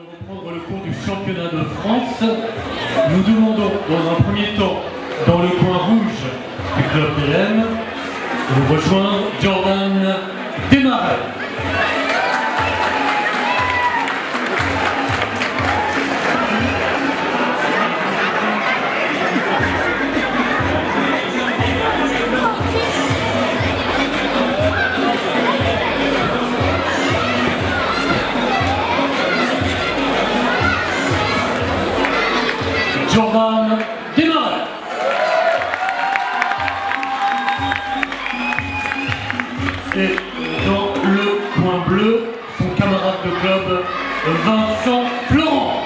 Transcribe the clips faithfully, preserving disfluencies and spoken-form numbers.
reprendre le cours du championnat de France. Nous demandons dans un premier temps, dans le coin rouge du club P M, de nous rejoindre Jordan Desmarais. Jordan Desmarais. Et dans le coin bleu, son camarade de club, Vincent Florent.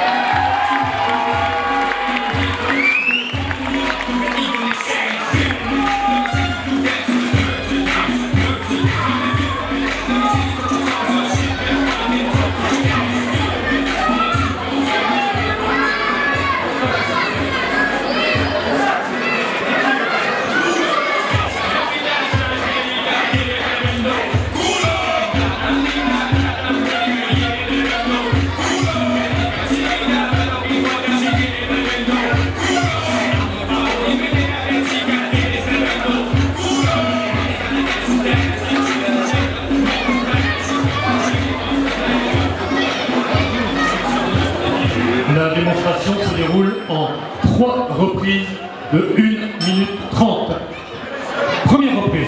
La démonstration se déroule en trois reprises de une minute trente. Première reprise.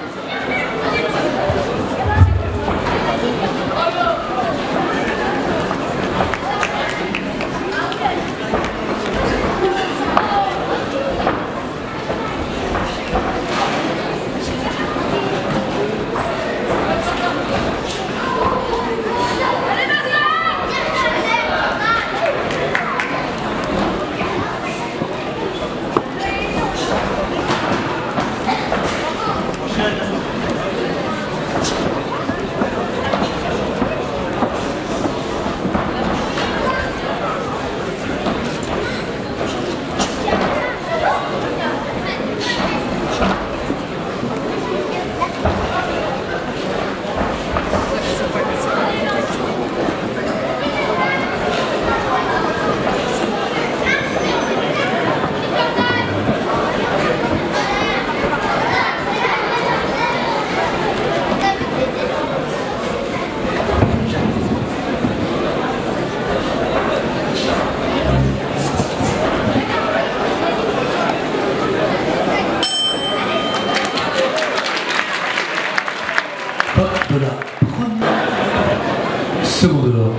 De la première seconde d'or.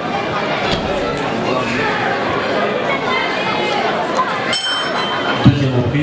Deuxième reprise.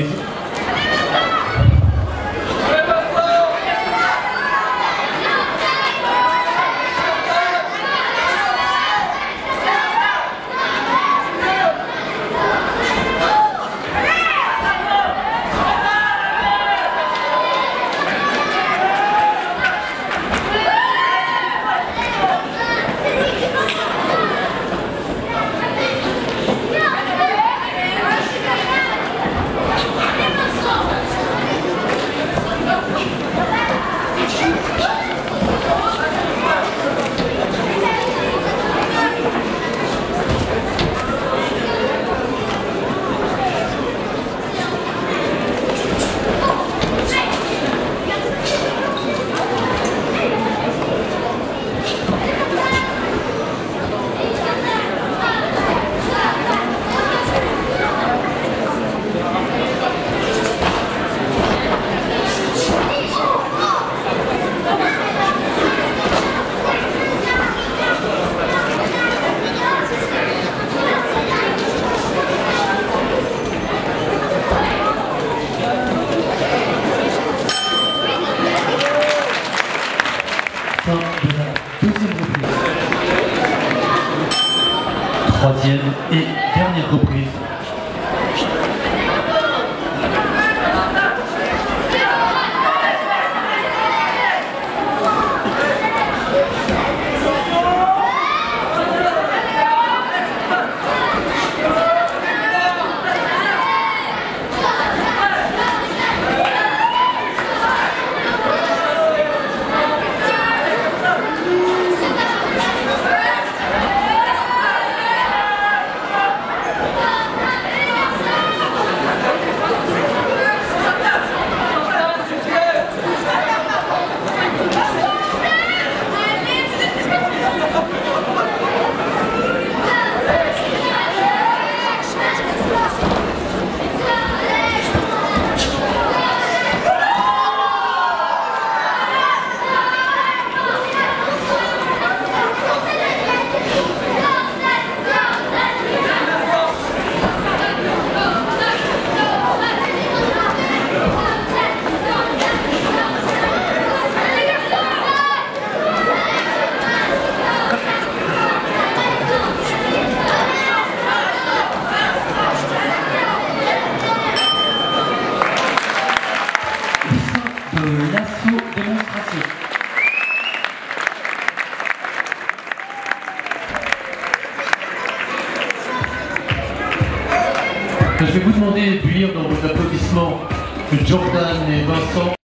Fin de la deuxième reprise. Troisième et dernière reprise. Je vais vous demander d'unir dans vos applaudissements Jordan et Vincent.